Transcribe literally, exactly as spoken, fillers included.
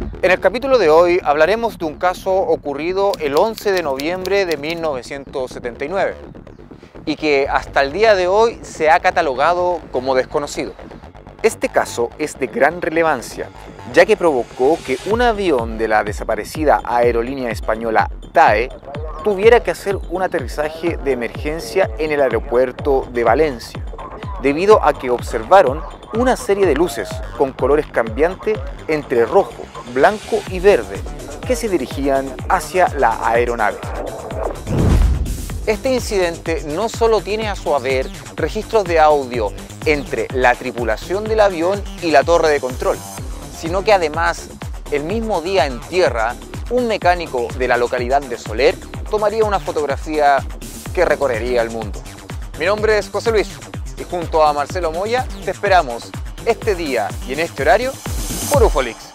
En el capítulo de hoy hablaremos de un caso ocurrido el once de noviembre de mil novecientos setenta y nueve y que hasta el día de hoy se ha catalogado como desconocido. Este caso es de gran relevancia, ya que provocó que un avión de la desaparecida aerolínea española T A E tuviera que hacer un aterrizaje de emergencia en el aeropuerto de Valencia, debido a que observaron una serie de luces con colores cambiantes entre rojo, blanco y verde que se dirigían hacia la aeronave. Este incidente no solo tiene a su haber registros de audio entre la tripulación del avión y la torre de control, sino que además, el mismo día en tierra, un mecánico de la localidad de Soler tomaría una fotografía que recorrería el mundo. Mi nombre es José Luis y junto a Marcelo Moya te esperamos este día y en este horario por Ufolix.